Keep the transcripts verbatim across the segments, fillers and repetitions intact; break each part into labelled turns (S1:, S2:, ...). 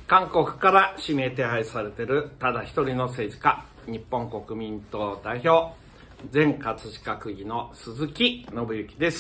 S1: 韓国から指名手配されているただ一人の政治家、日本国民党代表、前葛飾区議の鈴木信之です。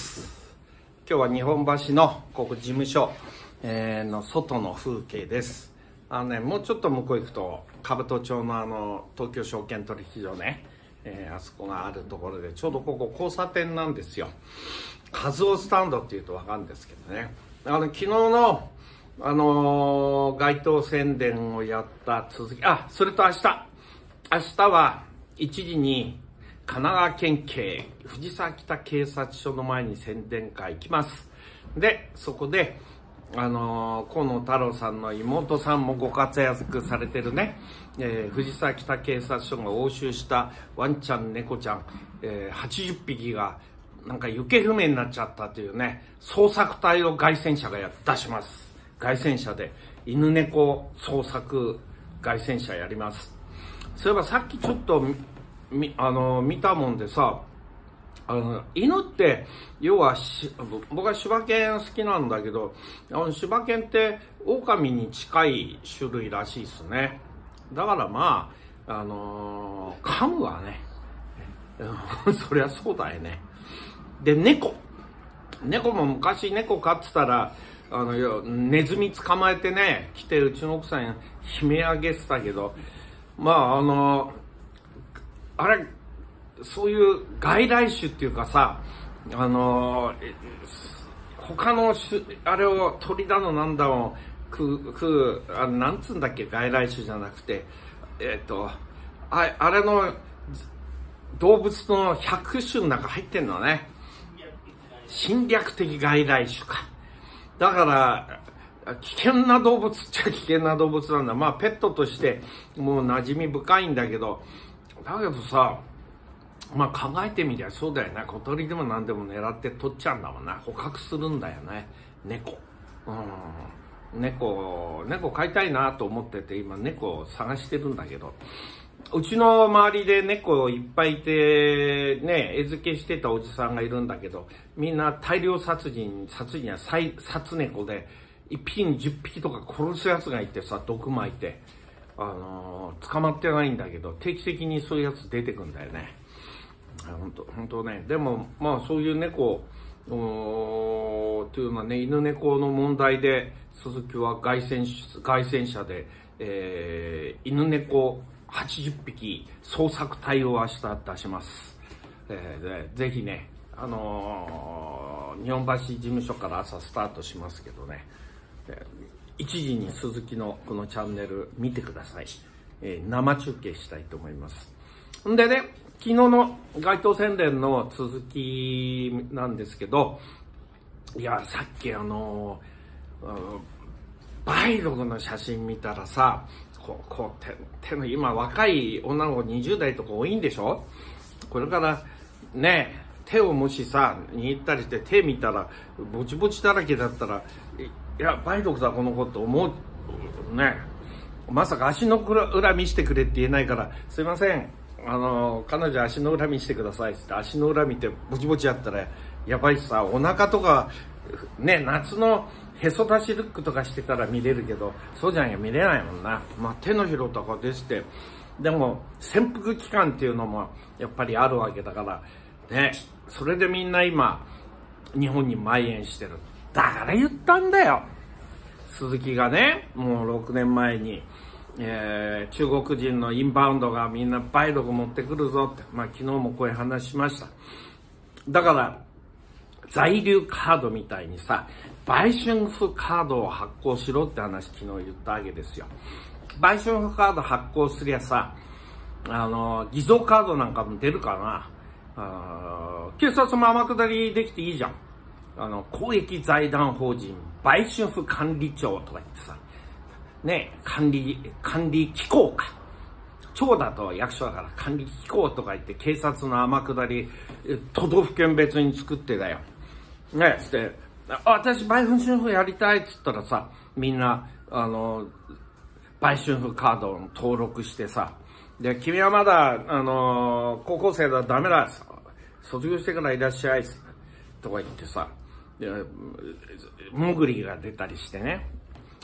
S1: 今日は日本橋のここ事務所、えー、の外の風景です。あのね、もうちょっと向こう行くと、兜町のあの東京証券取引所ね、えー、あそこがあるところで、ちょうどここ交差点なんですよ。カズオスタンドっていうと分かるんですけどね。あの昨日のあのー、街頭宣伝をやった続き、あ、それと明日、明日はいちじに神奈川県警藤沢北警察署の前に宣伝会行きます。で、そこで、あのー、河野太郎さんの妹さんもご活躍されてるね、えー、藤沢北警察署が押収したワンちゃん、猫ちゃん、えー、はちじゅっぴきがなんか行方不明になっちゃったというね、捜索隊を凱旋車がや出します。凱旋車で犬猫捜索凱旋車やります。そういえばさっきちょっとみあの見たもんでさ、あの犬って要はし僕は柴犬好きなんだけど、あの柴犬って狼に近い種類らしいですね。だからまああのー、噛むわねそりゃそうだよね。で、猫猫も昔猫飼ってたらあのネズミ捕まえてね来て、うちの奥さん悲鳴あげてたけど、まああのあれそういう外来種っていうかさ、あの他の種あれを鳥だのなんだの食う食うあのなんつうんだっけ、外来種じゃなくてえっとああれの動物のひゃくしゅの中入ってんのね。侵略的外来種か。だから危険な動物っちゃ危険な動物なんだ。まあペットとしてもう馴染み深いんだけど、だけどさ、まあ考えてみりゃそうだよね。小鳥でも何でも狙って取っちゃうんだもんな。捕獲するんだよね、猫。うん、猫猫飼いたいなと思ってて、今猫を探してるんだけど、うちの周りで猫いっぱいいてね、餌付けしてたおじさんがいるんだけど、みんな大量殺人殺人や殺猫でいっぴきにじゅっぴきとか殺すやつがいてさ、毒撒いて、あのー、捕まってないんだけど、定期的にそういうやつ出てくんだよね。本当本当ね。でもまあそういう猫というのはね、犬猫の問題で鈴木は凱旋凱旋車で、えー、犬猫はちじゅっぴき捜索隊を明日出します。えー、ぜひね、あのー、日本橋事務所から朝スタートしますけどね、いちじに鈴木のこのチャンネル見てください。えー、生中継したいと思います。んでね、昨日の街頭宣伝の続きなんですけど、いや、さっきあのー、梅毒の写真見たらさ、こう、こう手、手の、今若い女の子にじゅうだいとか多いんでしょ。これからね、手をもしさ握ったりして手見たらぼちぼちだらけだったら、いや梅毒だこの子って思うね。まさか足の裏見してくれって言えないから、すいません、あの彼女足の裏見してくださいって足の裏見てぼちぼちやったらやばいしさ、お腹とかね、夏のへそ出しルックとかしてたら見れるけど、そうじゃんや見れないもんな。まあ手のひらとかでして、でも潜伏期間っていうのもやっぱりあるわけだからね。それでみんな今日本に蔓延してる。だから言ったんだよ、鈴木がね、もうろくねんまえに、えー、中国人のインバウンドがみんな梅毒持ってくるぞって、まあ昨日もこういう話しました。だから在留カードみたいにさ、売春婦カードを発行しろって話昨日言ったわけですよ。売春婦カード発行すりゃさ、あの偽造カードなんかも出るかな。あ、警察も天下りできていいじゃん。あの公益財団法人売春婦管理庁とか言ってさね、管理管理機構か、庁だと役所だから管理機構とか言って警察の天下り都道府県別に作ってだよね。つって私売春婦やりたいっつったらさ、みんなあの売春婦カードを登録してさ、で君はまだあの高校生だダメだ、卒業してからいらっしゃいとか言ってさ、もぐりが出たりしてね、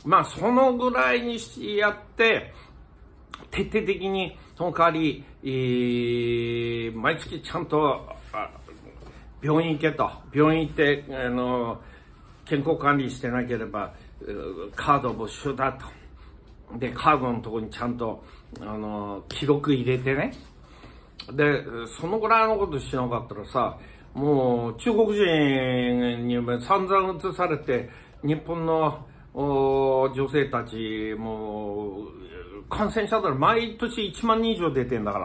S1: まあ、そのぐらいにしてやって、徹底的に、その代わり、えー、毎月ちゃんと、病院行けと。病院行って、あの、健康管理してなければ、カード没収だと。で、カードのところにちゃんと、あの、記録入れてね。で、そのぐらいのことしなかったらさ、もう中国人に散々移されて、日本の女性たちも感染者だら毎年いちまんにん以上出てんだから、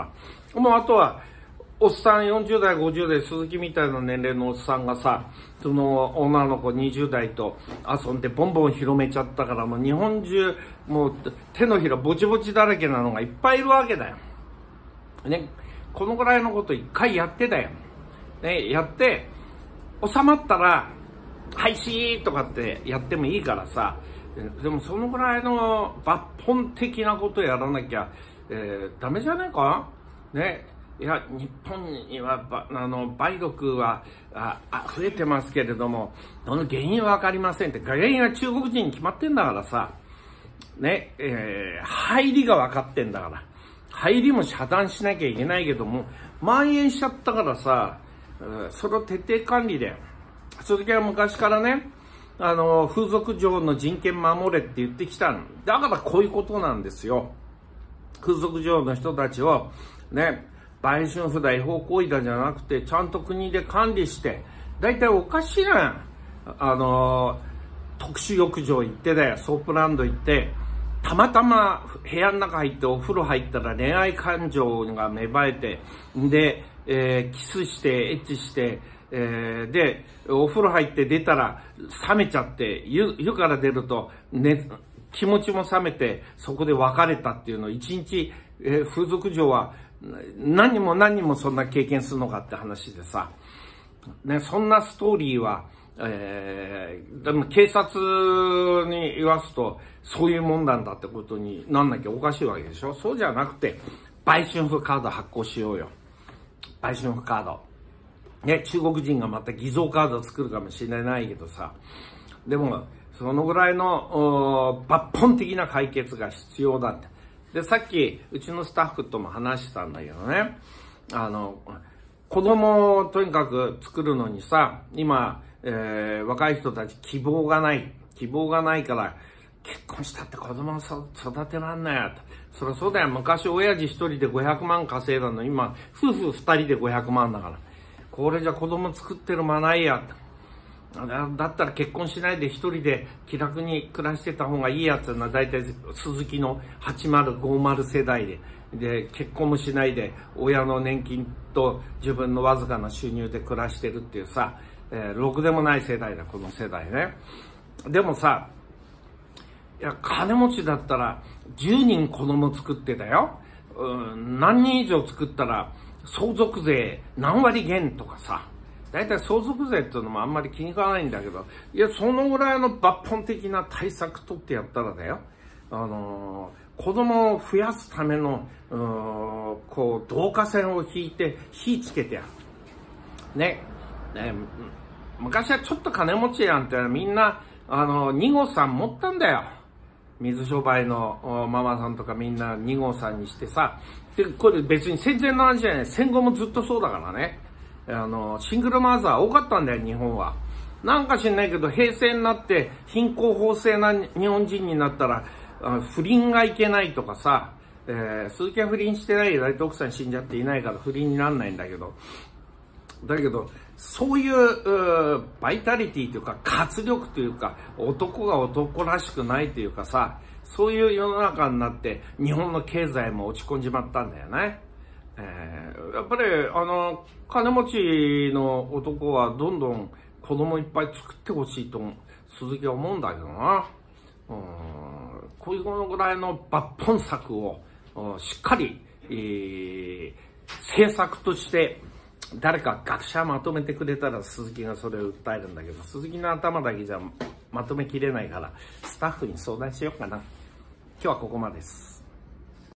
S1: もうあとは、おっさんよんじゅうだい、ごじゅうだい、鈴木みたいな年齢のおっさんがさ、その女の子にじゅうだいと遊んでボンボン広めちゃったから、もう日本中、もう手のひらぼちぼちだらけなのがいっぱいいるわけだよ。ね、このぐらいのこと一回やってだよ。ね、やって、収まったら、はいしーとかってやってもいいからさ、でもそのぐらいの抜本的なことやらなきゃ、えー、ダメじゃねえかね。いや、日本には、あの、梅毒はああ増えてますけれども、その原因はわかりませんって。原因は中国人に決まってんだからさ、ね、えー、入りがわかってんだから。入りも遮断しなきゃいけないけども、蔓延しちゃったからさ、それを徹底管理で。鈴木は昔からね、あの、風俗嬢の人権守れって言ってきたの。だからこういうことなんですよ。風俗嬢の人たちを、ね、売春婦だ、違法行為だじゃなくて、ちゃんと国で管理して、だいたいおかしいな。あの、特殊浴場行ってだよ、ソープランド行って、たまたま部屋の中入ってお風呂入ったら恋愛感情が芽生えて、で、えー、キスして、エッチして、えー、で、お風呂入って出たら冷めちゃって、湯、湯から出ると、ね、気持ちも冷めて、そこで別れたっていうのを一日、えー、風俗嬢は何人も何人もそんな経験するのかって話でさ、ね、そんなストーリーは、えー、でも警察に言わすと、そういうもんなんだってことになんなきゃおかしいわけでしょ。そうじゃなくて、売春婦カード発行しようよ。売春婦カード。ね、中国人がまた偽造カードを作るかもしれないけどさ。でも、そのぐらいの抜本的な解決が必要だって。で、さっき、うちのスタッフとも話したんだけどね。あの、子供をとにかく作るのにさ、今、えー、若い人たち希望がない。希望がないから、結婚したって子供を育てらんないよと。そりゃそうだよ。昔親父一人でごひゃくまん稼いだの、今、夫婦二人でごひゃくまんだから。これじゃ子供作ってる間ないやと。だ, だったら結婚しないで一人で気楽に暮らしてた方がいいやつな、だいたい鈴木のはちまるごまる世代で。で、結婚もしないで、親の年金と自分のわずかな収入で暮らしてるっていうさ、えー、ろくでもない世代だ、この世代ね。でもさ、いや、金持ちだったら、じゅうにん子供作ってたよ。うん、何人以上作ったら、相続税何割減とかさ。だいたい相続税っていうのもあんまり気に食わないんだけど、いや、そのぐらいの抜本的な対策取ってやったらだよ。あのー、子供を増やすための、うーん、こう、導火線を引いて、火つけてやる。ね。ね、昔はちょっと金持ちやんってみんな、あの、に号さん持ったんだよ。水商売のママさんとかみんなに号さんにしてさ。で、これ別に戦前の話じゃない。戦後もずっとそうだからね。あの、シングルマザー多かったんだよ、日本は。なんか知んないけど、平成になって貧困法制な日本人になったら、不倫がいけないとかさ、えー、鈴木は不倫してないよ。大体奥さん死んじゃっていないから不倫になんないんだけど。だけど、そういう、うバイタリティというか、活力というか、男が男らしくないというかさ、そういう世の中になって、日本の経済も落ち込んじまったんだよね。えー、やっぱり、あの、金持ちの男はどんどん子供いっぱい作ってほしいと、鈴木は思うんだけどな。うん、こういうのぐらいの抜本策を、しっかり、えー、政策として、誰か学者まとめてくれたら鈴木がそれを訴えるんだけど、鈴木の頭だけじゃまとめきれないから、スタッフに相談しようかな。今日はここまでです。